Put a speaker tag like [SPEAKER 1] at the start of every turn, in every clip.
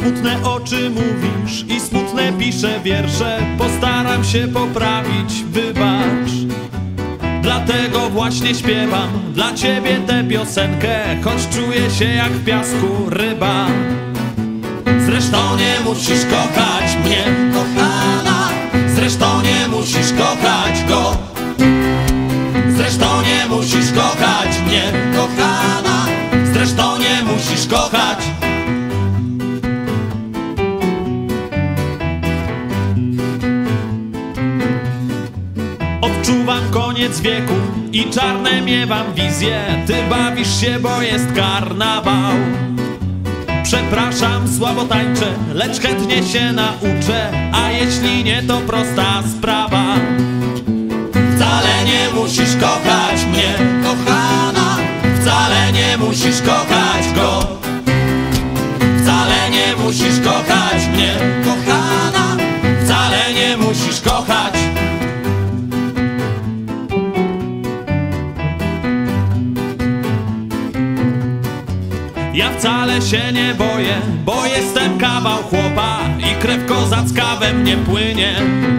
[SPEAKER 1] Smutne oczy mówisz i smutne piszę wiersze. Postaram się poprawić, wybacz. Dlatego właśnie śpiewam dla ciebie tę piosenkę, choć czuję się jak w piasku ryba. Zresztą nie musisz kochać mnie, kochana. Zresztą nie musisz kochać go. Zresztą nie musisz kochać mnie, kochana. Zresztą nie musisz kochać. Odczuwam koniec wieku i czarne miewam wizje. Ty bawisz się, bo jest karnawał. Przepraszam, słabo tańczę, lecz chętnie się nauczę. A jeśli nie, to prosta sprawa. Wcale nie musisz kochać mnie, kochana. Wcale nie musisz kochać go. Wcale nie musisz kochać mnie, kochana. Wcale nie musisz kochać. Ja wcale się nie boję, bo jestem kawał chłopa i krew kozacka we mnie płynie.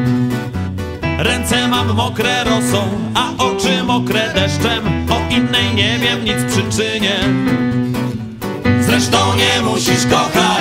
[SPEAKER 1] Ręce mam mokre rosą, a oczy mokre deszczem. O innej nie wiem nic przyczynie. Zresztą nie musisz kochać